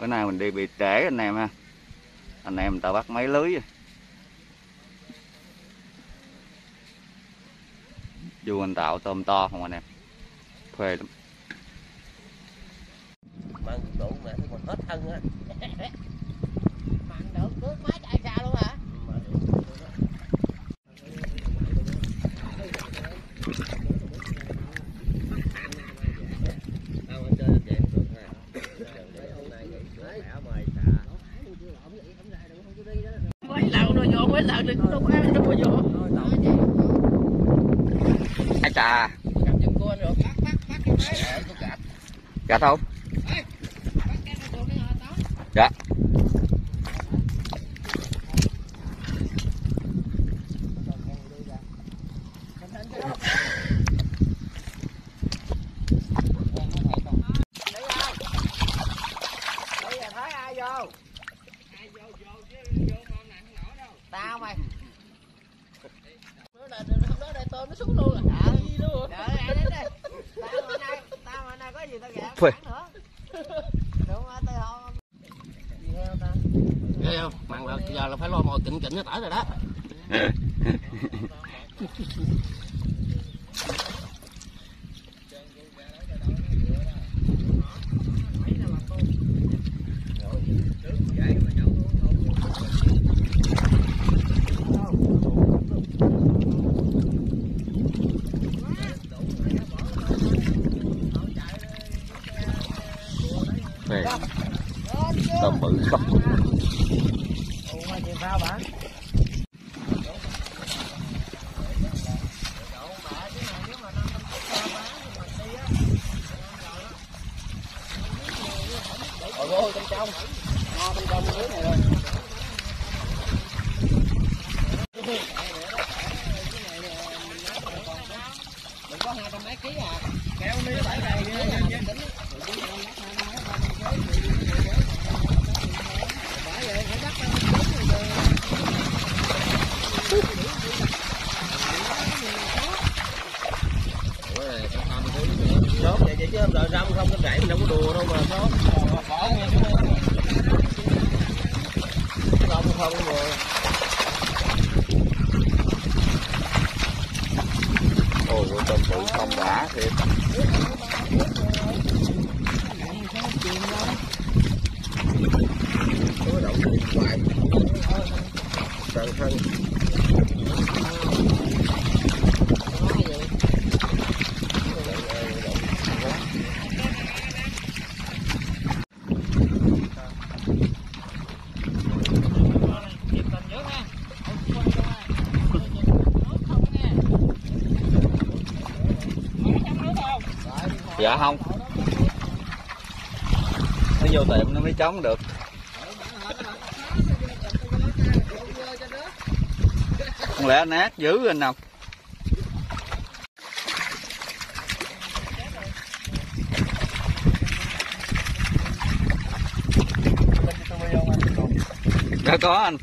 Bữa nay mình đi bị trễ anh em ha. Anh em người ta bắt mấy lưới. Vua anh Tạo tôm to không anh em. Phê lắm. Mặn đủ mẹ thì còn hết thân á. Mặn được cướp máy chạy xa luôn hả? Mấy lần rồi vô, mấy lần đừng đâu ăn đâu mà vô. Ai chà. Gặp giùm cô anh rồi, bắt cái máy. Gạch không? Dạ. Tao mày. Nó đây tôm nó xuống luôn rồi. Đợi ai đến đây. Tao hôm nay có gì tao gạt nữa. Đúng không? Tao gì heo ta. Ghê không? Mặn là giờ là phải lo mồi kịnh nó tỏi rồi đó. Phê. Tôm bự không. Sao bạn? Rồi vô bên trong. Ngon bên trong dưới này rồi. Mình có 200 mấy ký à. Kéo miếng 7 cây nha. Sốt vậy chứ đợi răm không cái rẫy mình đâu có đùa đâu mà sốt. Bỏ nghe chú Không không rồi. Ôi tôm bự không đã thiệt. Có đậu hoài. Toàn thân. Dạ không. Nó vô tiệm nó mới chống được. Không lẽ nát dữ anh không? Đã có anh.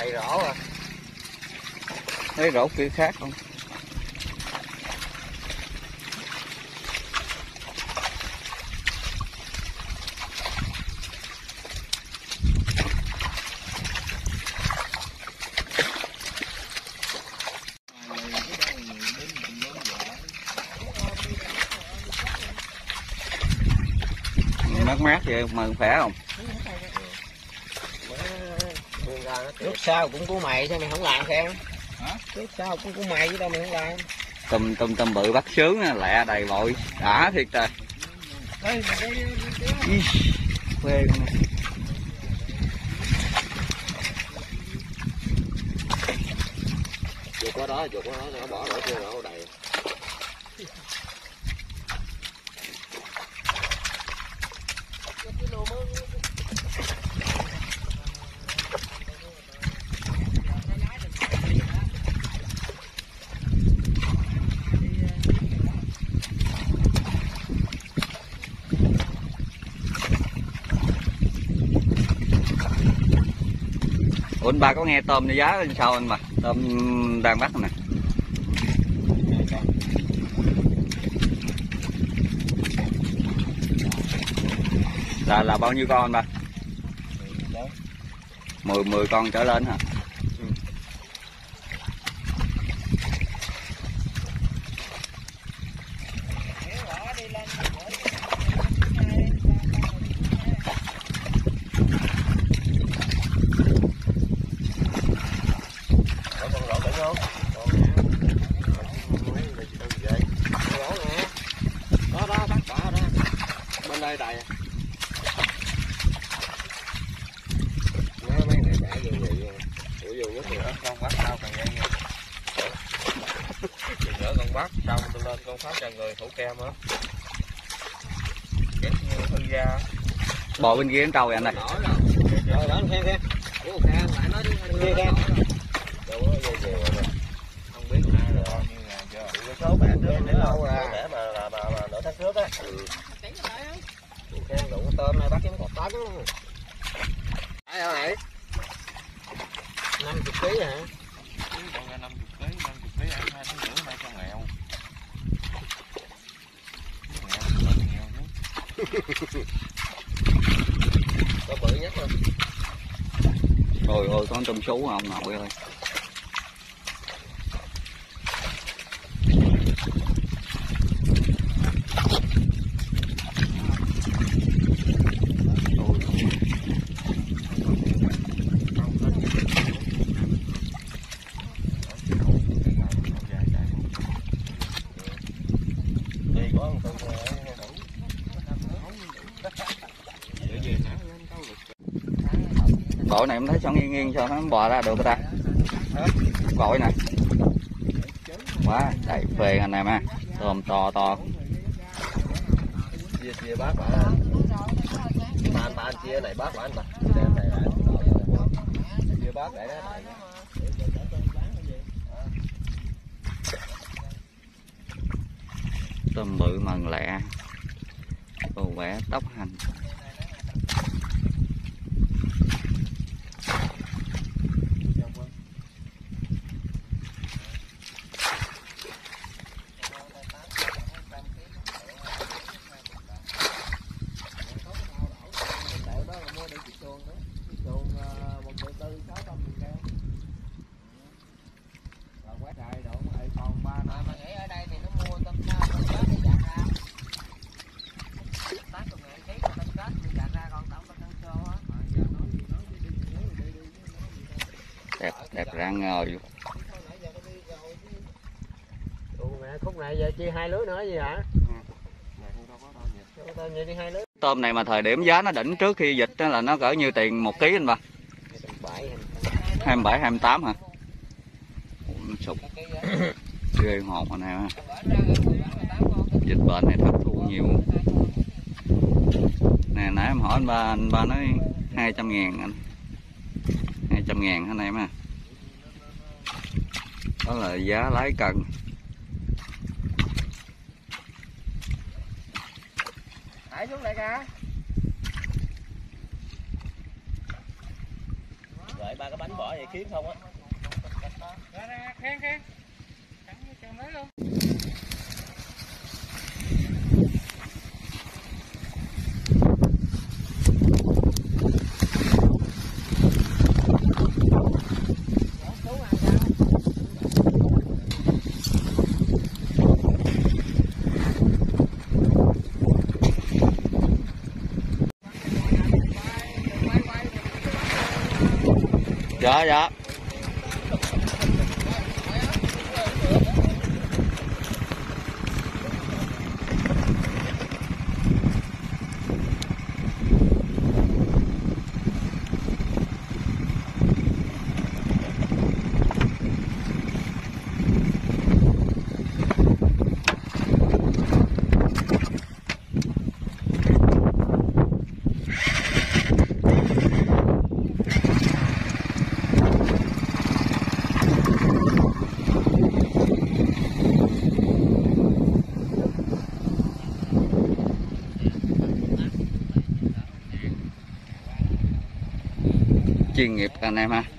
đầy rổ à. Thấy rổ kia khác không? Mát mát vậy mà khỏe không? Lúc sau cũng của mày sao mày không làm khen? Hả? Lúc sau cũng của mày chứ đâu mày không làm. Tôm bự bắt sướng lẹ đầy bội đã thiệt trời. Phê con này. Chuột đó nó bỏ đổ kia nó đầy. Ủa anh ba có nghe tôm giá sao anh mà tôm đang bắt nè là bao nhiêu con anh ba? 10 con trở lên hả? Đây đầy. Con bắt sao càng nhanh nha. Chừng nữa con bắt xong tôi lên con phát cho người thủ kem á. Chết như hư ra. Bò bên kia em trâu vậy anh ơi. Rồi đó khen khen. Ủa khen lại nói đi khen khen. Đâu có vô về rồi. Không biết ai rồi bao nhiêu ngàn chưa. Cái số bạn trước để lâu rồi. Để mà nửa tháng trước á. Khen đủ tôm này bắt cái một tấn luôn. Ai ở này? 50 kg hả? Còn ra 50 kg ăn 2 tháng rưỡi 200 ngàn. Có bự nhất luôn. Ôi ôi con tôm sú không nội ơi. Gọi này em thấy sao nghiêng nghiêng sao nó bò ra được ta? Gọi nè. Quá đầy phê anh em ha. Tôm to to. Chia bác bà. Ba anh chia này bác bà anh bà. Đem này lại. Chia bác để đó. Tôm bự mần lẹ. Cô vẽ tóc hành. Đẹp rang ngồi. Khúc này giờ chia 2 lưới nữa gì hả? Tôm này mà thời điểm giá nó đỉnh trước khi dịch là nó cỡ nhiêu tiền 1 kg anh ba? 27 28 hả? Nó sụp. Ghê hồn anh em ha. Dịch bệnh này thất thu nhiều. Nè nãy em hỏi anh ba nói 200 ngàn anh. 200 ngàn anh em ha. Đó là giá lái cần. Thả xuống lại ca. đợi ba cái bánh bỏ vậy khiến không á. Khen khen. Chồng lấy luôn. Dạ dạ. Chuyên nghiệp anh em ha.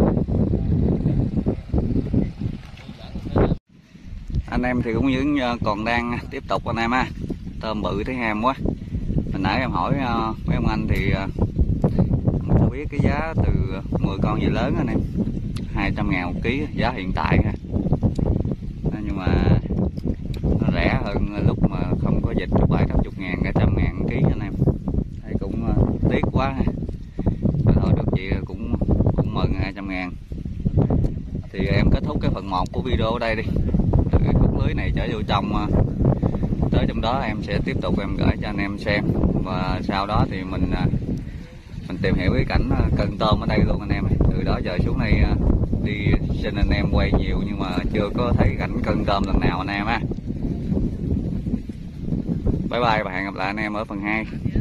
Anh em thì cũng vẫn còn đang tiếp tục anh em ha. Tôm bự thấy ham quá. Hồi nãy em hỏi mấy ông anh thì tôi biết cái giá từ 10 con gì lớn anh em, 200.000 một ký giá hiện tại ha. Nhưng mà nó rẻ hơn lúc mà không có dịch 70-80.000, cả 100.000 một ký anh em. Thấy cũng tiếc quá ha. Thôi được chị cũng mừng 200.000. Thì em kết thúc cái phần 1 của video ở đây đi. Từ cái khúc lưới này trở vô trong, tới trong đó em sẽ tiếp tục em gửi cho anh em xem. Và sau đó thì mình tìm hiểu cái cảnh cân tôm ở đây luôn anh em. Từ đó giờ xuống đây đi xin anh em quay nhiều nhưng mà chưa có thấy cảnh cân tôm lần nào anh em ha. Bye bye và hẹn gặp lại anh em ở phần 2.